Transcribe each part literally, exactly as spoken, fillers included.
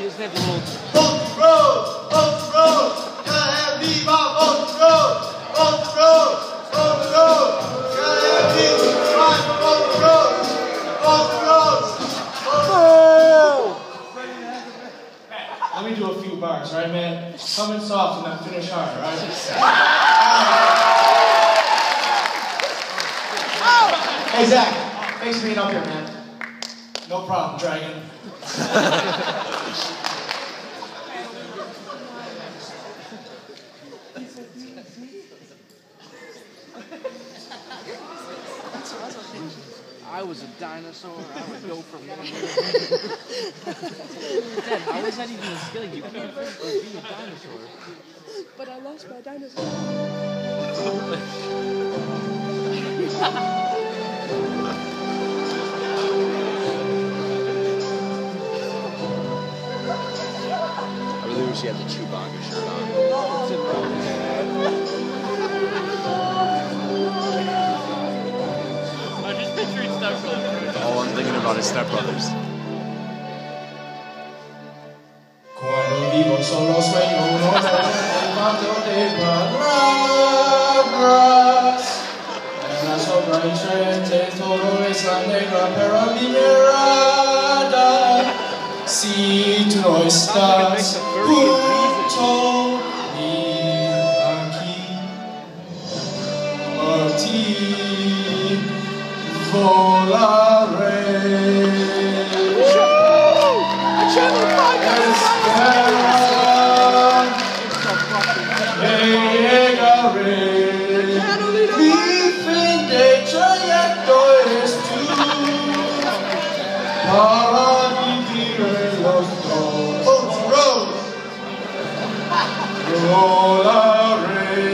doesn't have a little... Both roads! Both roads! Gotta have me by both roads! Both roads! Both roads! Gotta have me by both roads! Both roads! Both roads! Let me do a few bars, right, man? Come in soft and then finish hard, right? Hey, Zach. Thanks for being up here, man. No problem, Dragon. I was a dinosaur, I would go from one here. Dad, how is that even a skill? You can't be a dinosaur. But I lost my dinosaur. I really wish he had the Chewbacca shirt on. I'm just picturing Step Brothers. All I'm thinking about is Step Brothers. Cuando vivo solo sueño un hombre cuando de palabras. En la sombra insurgente todo es la negra pero mi mirada. Si tú no estás junto a mí aquí, por ti volaré. Llegaré, mi fin de trayecto es tú, para vivir en los dos roads, volaré,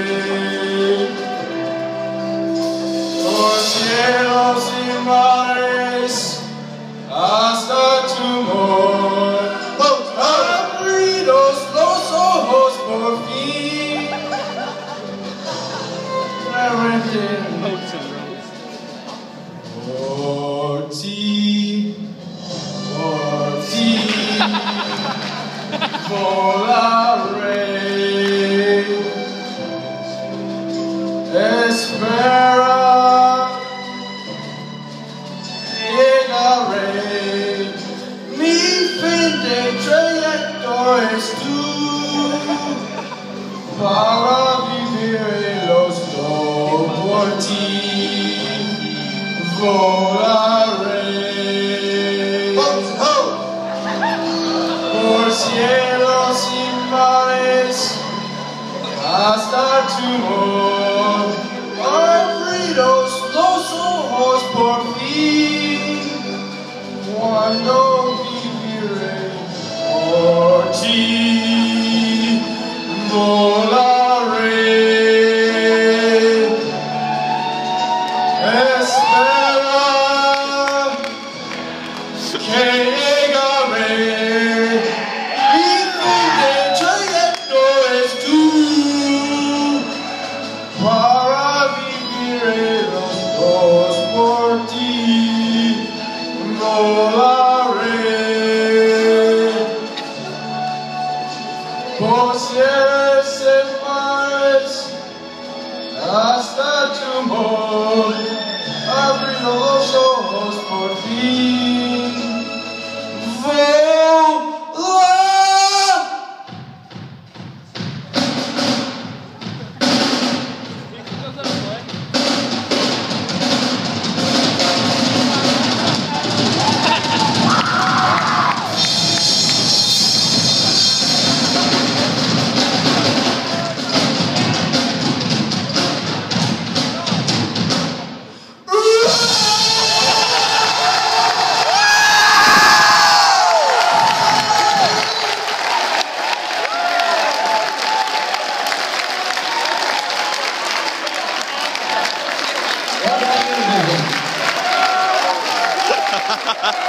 por cielos y mares, hasta tu amor. Abridos los ojos por fin. Por ti, por ti, volaré. Espera, llegaré. Mi fin de trayecto es tú, para vivir en los dos por ti, volaré. Por cielos y mares, hasta tu amor, abridos los ojos por fin, cuando por ti volaré. Espera que llegaré. Mi fin de trayecto es tú, para vivir los dos por ti volaré. Por cielos y mares, hasta tu amor, abriendo los ojos por fin, volar. Ha ha ha!